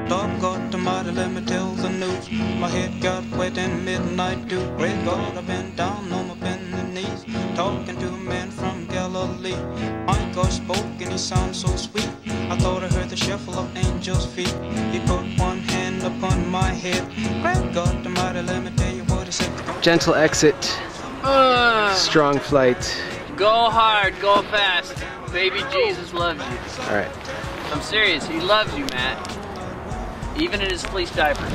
Dog got the mighty, let me tell the news. My head got wet in midnight dew. Great God, I've been down on my bending knees, talking to a man from Galilee. My God spoke and he sounds so sweet. I thought I heard the shuffle of angels' feet. He put one hand upon my head. Great God, the mighty, let me tell you what he said. Gentle exit, strong flight. Go hard, go fast. Baby Jesus loves you. All right. I'm serious, he loves you, Matt. Even in his fleece diapers.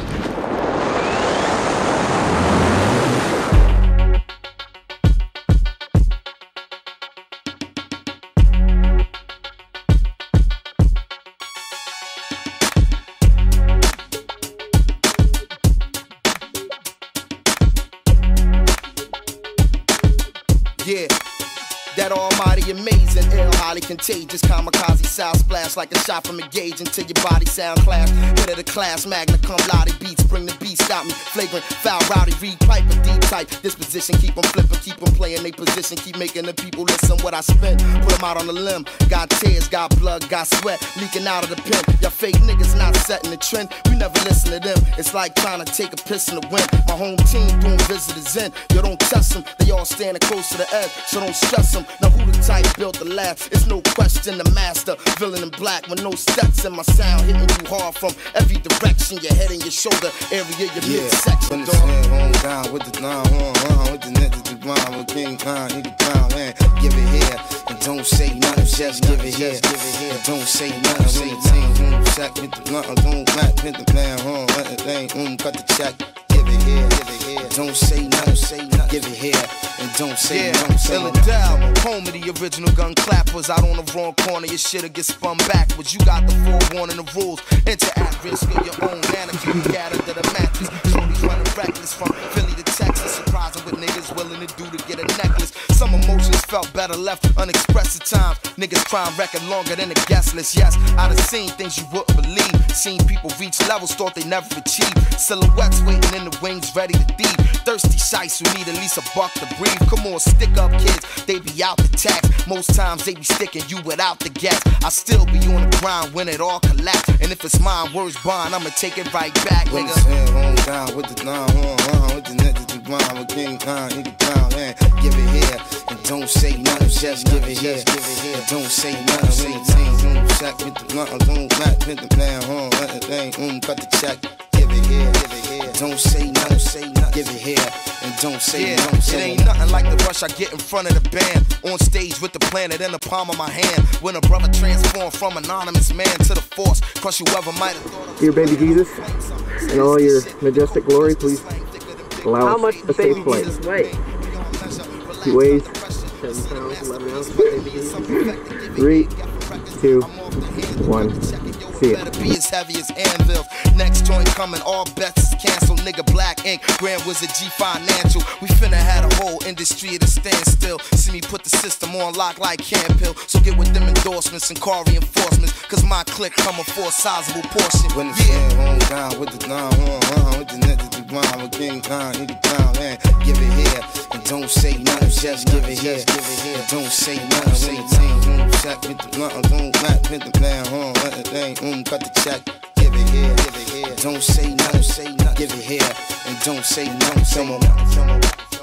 Yeah, that almighty amazing, ill, highly contagious, kamikaze sound splash like a shot from a gauge until your body sound clash. Hit of the class, magna cum laude beats, bring the beat, stop me. Flagrant, foul, rowdy, read pipe, a deep type. Disposition, keep them flipping, keep them playing they position, keep making the people listen what I spin. Put them out on the limb, got tears, got blood, got sweat, leaking out of the pen. Y'all fake niggas not setting the trend, we never listen to them. It's like trying to take a piss in the wind. My home team doing visitors in, you don't test them, they all standing close to the edge, so don't stress them. Now who the type built the last? It's no question the master, villain in black with no steps in my sound, hitting you hard from every direction, your head and your shoulder area, your midsection. When the hand home down with the line, with the niggas to grind, with King Khan, he can drown, man. Give it here and don't say nothing, just give it here. And don't say nothing. When the team check with the blunt, don't back with the plan, let the thing, cut the check. Give it here, don't say nothing, give it here, and don't say nothing. Illidale, home of the original gun clappers. Out on the wrong corner, your shit'll get spun backwards. You got the forewarning, the rules. Enter at risk of your own mannequin, gathered to the mattress. Shorty's running reckless from Philly to Texas, surprising what niggas willing to do to get a necklace. Some emotions felt better left unexpressed at times. Niggas crime record longer than a guest list. Yes, I done seen things you wouldn't believe. Seen people reach levels thought they never achieved. Silhouettes waiting in the wings ready to thieve. Thirsty shites who need at least a buck to breathe. Come on, stick up kids, they be out the tax. Most times they be sticking you without the gas. I still be on the grind when it all collapse. And if it's mine, words bond, I'ma take it right back, when nigga. the hand home down with the line, with the niggas to grind, with King Khan, he can drown, man. Give it here and don't say nothing, just give it here. And don't say nothing. When the team check with the blunt, don't back with the plan, let the thing, cut the check. Give it here, don't say nothing, give it here, and don't say nothing. It ain't nothing like the rush I get in front of the band. On stage with the planet in the palm of my hand. When a brother transformed from anonymous man to the force, crush whoever might have thought. Dear baby Jesus, in all your majestic glory, please allow us a safe flight. Jesus weigh? He weighs 10 pounds, 11 ounces, baby Jesus. 3, 2, 1. See ya. Better be as heavy as anvils. Next joint coming, all bets is canceled. Nigga, Black Ink, Grand Wizard, G Financial. We finna had a whole industry at a standstill. See me put the system on lock like Campill. So get with them endorsements and car reinforcements, cause my clique coming for a sizable portion. When the hand home down with the line, with the niggas to grind, with King Khan, he can drown, man. Give it here and don't say nothing, just give it here. And don't say nothing. When the team check with the blunt, don't back with the plan, let the thing, cut the check. Give it here, don't say nothing, give it here, and don't say nothing.